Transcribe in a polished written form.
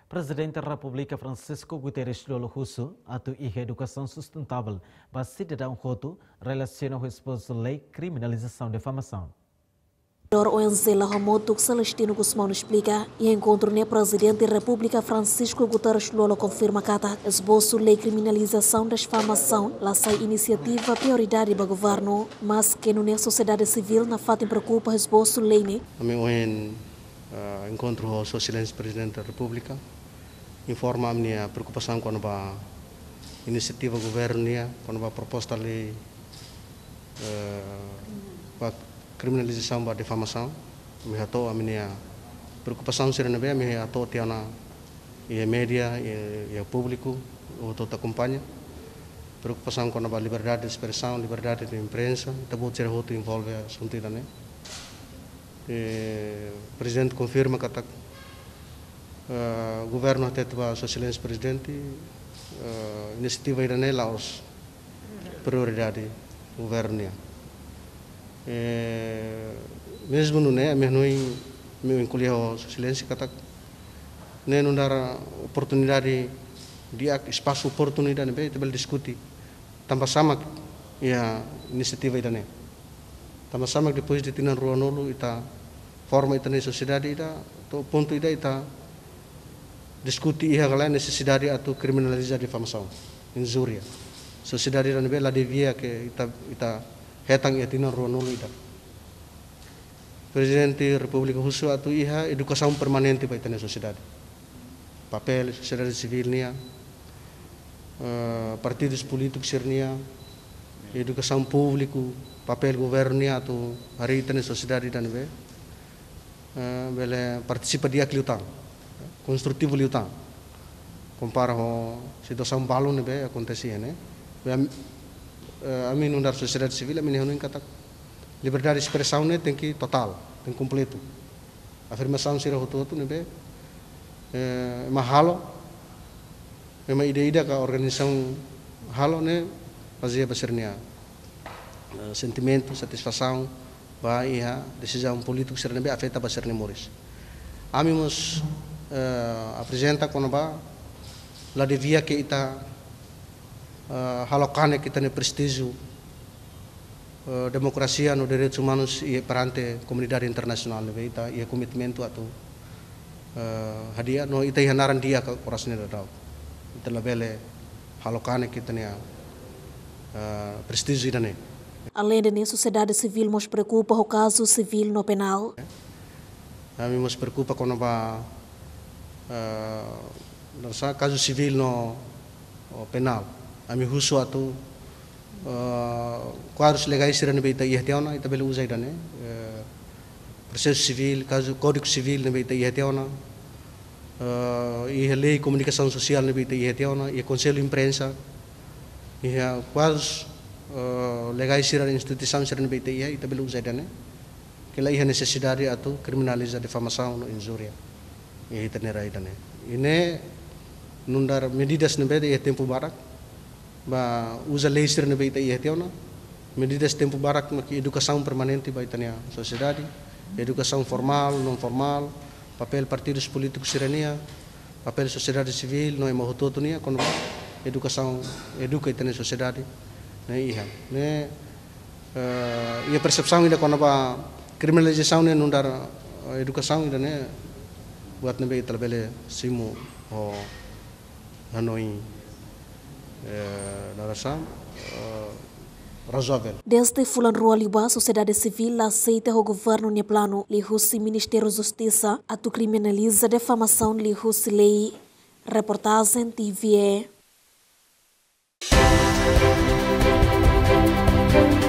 Presidente da República Francisco Guterres Lolo Russo, atu iha educação sustentável, para cidadão roto, relaciona com a exposição da lei criminalização de difamação. O ONG Lahomotuk Celestino Guzmão explica e encontro ne presidente da República Francisco Guterres Lolo confirma que a esboço lei criminalização da difamação lá sai iniciativa prioridade para o governo, mas que não é sociedade civil na fato preocupa esboço lei ne. Encontro o seu excelência presidente da República informa a minha preocupação quando a iniciativa governo quando a proposta lei para criminalização da difamação, me ato a minha preocupação serena bem, me ato tiana e mídia e público o todo acompanha preocupação com a liberdade de expressão, liberdade de imprensa, também ser outro envolve assunto né. O presidente confirma que o governo até a sua excelência presidente iniciativa irane lá os prioridade do governo mesmo no né mesmo meu encolher a sua excelência que né não dar oportunidade de espaço oportunidade bem também discutir tambah sama a iniciativa irane tambah sama depois de tinan rua nolo ita forma ita na sociedade ita to ponto ita discutir ia galera necessidade atau criminalizar difamação injúria sociedade irane bem lá devia que ita hetang ia tinan rua nolo ita presidente República Russo atau ia educação permanente para ita na sociedade papel sociedade civil nia partidos políticos nia educação público papel governo nia atau hari ita na sociedade dan be bele participa dia kliutang konstruktif liutang compara ho situação balon ne be acontece né amin undar sociedade civil amin honin kata liberdade de expressão ne tem que total tem completo afirmação sira hoto ne be mahalo uma ide-ide ka organização halo ne fazia basirnya sentimento satisfação vai a decisão política será bem afeta para ser nemoris. Amimos apresenta quando ba lá devia que ita halokan kita ne prestígio demokrasia no direitos humanos e perante comunidade internacional ne ita e commitmento atau hadiah no ita hanaran dia ke orasne dadau. Ita labele halokan kita ne prestígio ida ne. Além da sociedade civil, nos preocupa o caso civil no penal. A mim nos preocupa quando caso civil no penal. A mim russo atu quadros legais serão bem aí até ona, ita belo usa ida né. Processo civil, caso código civil ne bem aí até ona. E lei comunicação social ne bem aí até ona, e conselho imprensa. E quadros legais sira instituição sira no BTI ita belu usai dane que lá ia necessidade atau criminalizar difamação no injúria e ita nerai dane ini nundar medidas no BTI tempo barak ba usa lei sira no BTI tiona medidas tempo barak maki educação permanente ba itania sociedade educação formal não formal papel partidos políticos sirania papel sociedade civil no emohoto nia quando educação educa itania sociedade né ia percepção ainda quando a criminalização né não dar educação ainda né buat nebe terbele simu o hanoi narasa razoável. Desde Fulan Rua Liba, sociedade civil aceita o governo ne plano lihusi Ministério da Justiça atu criminaliza difamação lihusi lei reportagem TVE.